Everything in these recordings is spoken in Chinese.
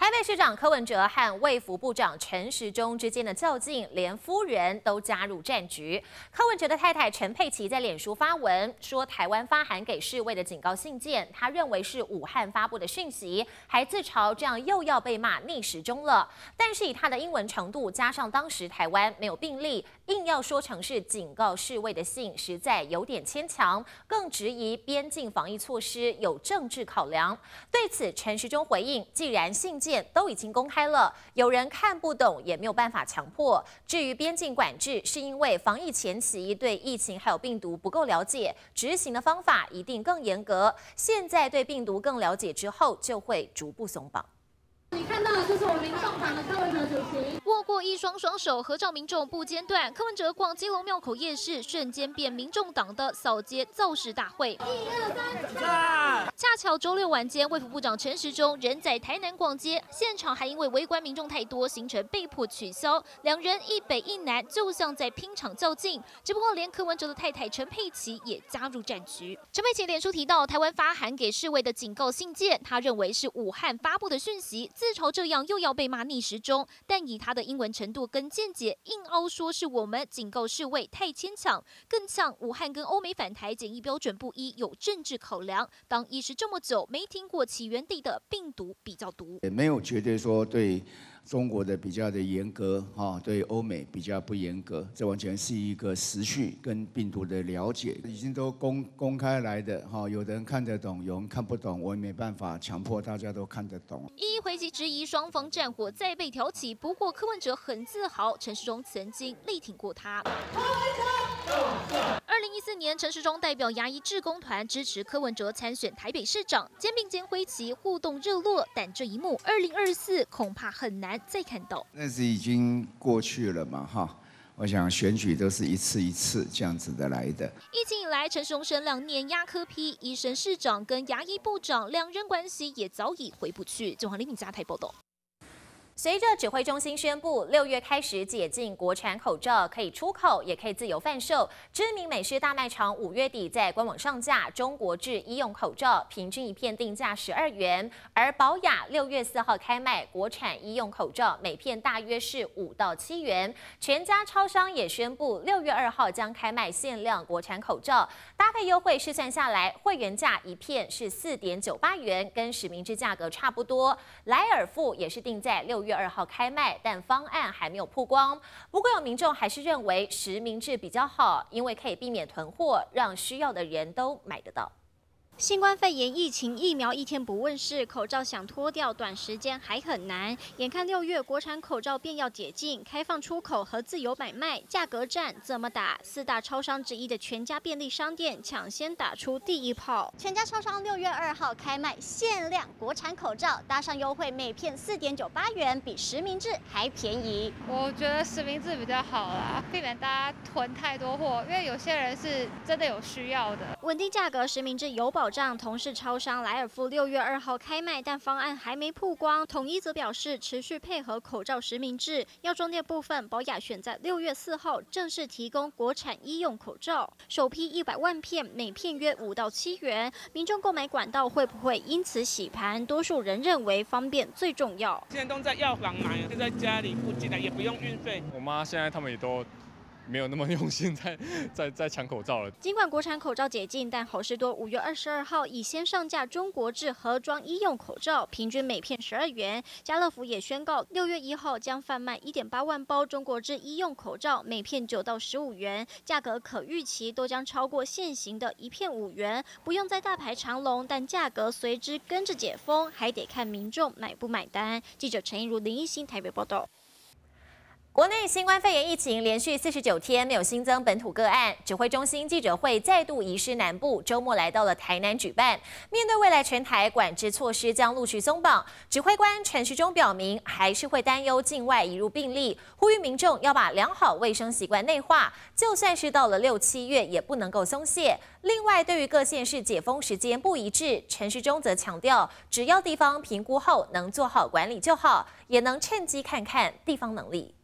台北市长柯文哲和卫福部长陈时中之间的较劲，连夫人都加入战局。柯文哲的太太陈佩琪在脸书发文说，台湾发函给世卫的警告信件，他认为是武汉发布的讯息，还自嘲这样又要被骂逆时钟了。但是以他的英文程度，加上当时台湾没有病例，硬要说成是警告世卫的信，实在有点牵强，更质疑边境防疫措施有政治考量。对此，陈时中回应，既然信件都已经公开了，有人看不懂也没有办法强迫。至于边境管制，是因为防疫前期对疫情还有病毒不够了解，执行的方法一定更严格。现在对病毒更了解之后，就会逐步松绑。 你看到的就是我民众党的柯文哲主席， 握过一双手合照，民众不间断。柯文哲逛基隆庙口夜市，瞬间变民众党的扫街造势大会。1、2、3，恰巧周六晚间，卫福部长陈时中人在台南逛街，现场还因为围观民众太多，行程被迫取消。两人一北一南，就像在拼场较劲。只不过连柯文哲的太太陈佩琪也加入战局。陈佩琪脸书提到，台湾发函给世卫的警告信件，他认为是武汉发布的讯息。自嘲这样又要被骂逆时钟，但以他的英文程度跟见解，硬凹说是我们警告世卫太牵强，更像武汉跟欧美返台检疫标准不一，有政治考量。当医师这么久没听过起源地的病毒比较毒， 也没有绝对说对中国的比较的严格对欧美比较不严格，这完全是一个时序跟病毒的了解，已经都公开来的有的人看得懂，有人看不懂，我也没办法强迫大家都看得懂。 一一回击质疑双方战火再被挑起，不过柯文哲很自豪，陈时中曾经力挺过他。2014年，陈时中代表牙医志工团支持柯文哲参选台北市长，肩并肩挥旗，互动热络。但这一幕，2024恐怕很难再看到。 那是已经过去了嘛我想选举都是一次一次这样子的来的。 疫情以来，陈时中声量碾压柯 P， 医生市长跟牙医部长两人关系也早已回不去。中华李敏嘉台报道。 随着指挥中心宣布，6月开始解禁国产口罩，可以出口，也可以自由贩售。知名美式大卖场5月底在官网上架中国制医用口罩，平均一片定价12元。而宝雅6月4号开卖国产医用口罩，每片大约是5到7元。全家超商也宣布，6月2号将开卖限量国产口罩，搭配优惠试算下来，会员价一片是4.98元，跟实名制价格差不多。莱尔富也是定在6月2号开卖，但方案还没有曝光。不过有民众还是认为实名制比较好，因为可以避免囤货，让需要的人都买得到。 新冠肺炎疫情疫苗一天不问世，口罩想脱掉短时间还很难。眼看6月国产口罩便要解禁，开放出口和自由买卖，价格战怎么打？4大超商之一的全家便利商店抢先打出第一炮。全家超商6月2号开卖限量国产口罩，搭上优惠，每片4.98元，比实名制还便宜。 我觉得实名制比较好啦，避免大家囤太多货，因为有些人是真的有需要的。 稳定价格，实名制有保障。同是超商莱尔富6月2号开卖，但方案还没曝光。统一则表示持续配合口罩实名制。药妆店部分，宝雅选在6月4号正式提供国产医用口罩，首批100万片，每片约5到7元。民众购买管道会不会因此洗盘？多数人认为方便最重要。 现在都在药房买，就在家里附近的，也不用运费。 我妈现在他们也都没有那么用心在抢口罩了。 尽管国产口罩解禁，但好事多5月22号已先上架中国制盒装医用口罩，平均每片12元。家乐福也宣告6月1号将贩卖1.8万包中国制医用口罩，每片9到15元，价格可预期都将超过现行的1片5元。不用再大排长龙，但价格随之跟着解封，还得看民众买不买单。记者陈一如、林一欣台北报道。 国内新冠肺炎疫情连续49天没有新增本土个案，指挥中心记者会再度移师南部，周末来到了台南举办。面对未来全台管制措施将陆续松绑，指挥官陈时中表明，还是会担忧境外移入病例，呼吁民众要把良好卫生习惯内化，就算是到了6、7月也不能够松懈。另外，对于各县市解封时间不一致，陈时中则强调，只要地方评估后能做好管理就好，也能趁机看看地方能力。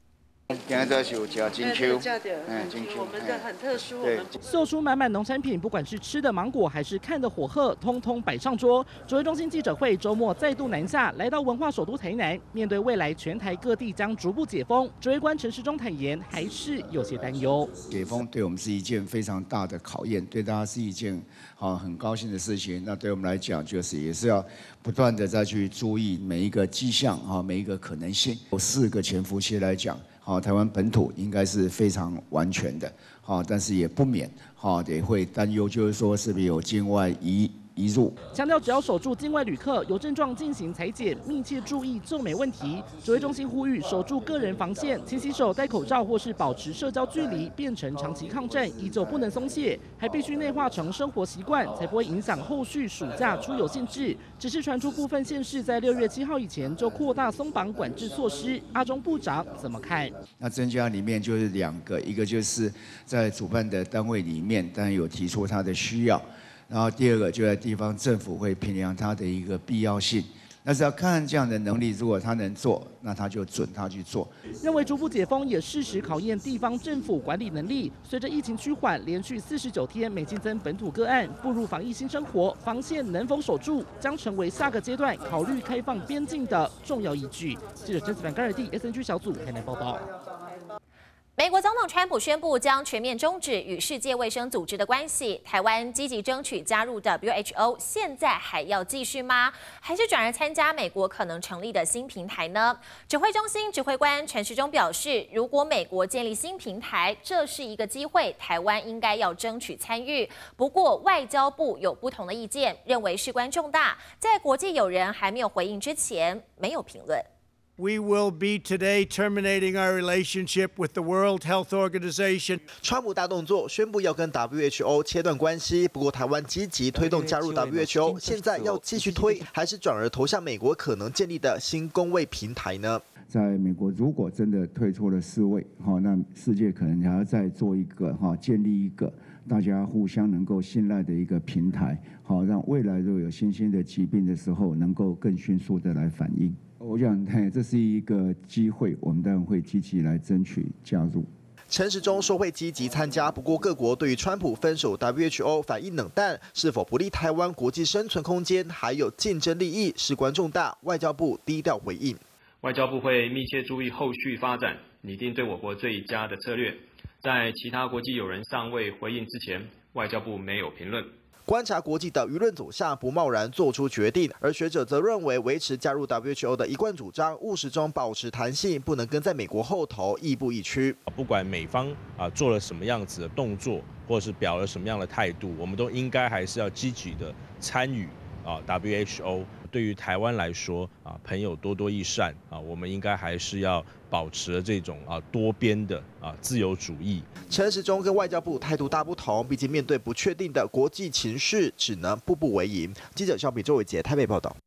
今日都是有吃金秋， 我们的很特殊。 秀出满满农产品，不管是吃的芒果还是看的火鹤，通通摆上桌。指挥中心记者会周末再度南下，来到文化首都台南，面对未来全台各地将逐步解封，指挥官陈时中坦言还是有些担忧。 解封对我们是一件非常大的考验，对大家是一件很高兴的事情。那对我们来讲，就是也是要不断的再去注意每一个迹象每一个可能性。有4个潜伏期来讲。台湾本土应该是非常完全的，但是也不免也会担忧，就是说是不是有境外移入。 强调只要守住境外旅客有症状进行采检，密切注意就没问题。指挥中心呼吁守住个人防线，勤洗手、戴口罩或是保持社交距离，变成长期抗战，依旧不能松懈，还必须内化成生活习惯，才不会影响后续暑假出游限制。只是传出部分县市在6月7号以前就扩大松绑管制措施，阿中部长怎么看？ 那增加里面就是2个，一个就是在主办的单位里面，当然有提出他的需要。然后第2个就在地方政府会评量它的一个必要性，但是要看这样的能力，如果他能做，那他就准他去做。 认为逐步解封也适时考验地方政府管理能力。随着疫情趋缓，连续49天没新增本土个案，步入防疫新生活，防线能否守住，将成为下个阶段考虑开放边境的重要依据。记者甄子凡、甘尔蒂 SNG 小组台南报道。 美国总统川普宣布将全面终止与世界卫生组织的关系。台湾积极争取加入 WHO， 现在还要继续吗？还是转而参加美国可能成立的新平台呢？指挥中心指挥官陈时中表示，如果美国建立新平台，这是一个机会，台湾应该要争取参与。不过外交部有不同的意见，认为事关重大，在国际友人还没有回应之前，没有评论。 We will be today terminating our relationship with the World Health Organization. 川普大动作宣布要跟 WHO 切断关系，不过台湾积极推动加入 WHO， 现在要继续推，还是转而投向美国可能建立的新公卫平台呢？ 在美国如果真的退出了世卫，那世界可能还要再做一个建立一个大家互相能够信赖的一个平台，让未来如果有新兴的疾病的时候，能够更迅速的来反应。我想，这是一个机会，我们当然会积极来争取加入。 陈时中说会积极参加，不过各国对于川普分手 WHO 反应冷淡，是否不利台湾国际生存空间，还有竞争利益，事关重大。外交部低调回应， 外交部会密切注意后续发展，拟定对我国最佳的策略。在其他国际友人尚未回应之前，外交部没有评论。 观察国际的舆论走向，不贸然做出决定。而学者则认为，维持加入 WHO 的一贯主张，务实中保持弹性，不能跟在美国后头，亦步亦趋。 不管美方做了什么样子的动作，或者是表了什么样的态度，我们都应该还是要积极的参与WHO。对于台湾来说朋友多多益善我们应该还是要保持这种多边的自由主义。 陈时中跟外交部态度大不同，毕竟面对不确定的国际情势，只能步步为营。记者肖比周伟杰台北报道。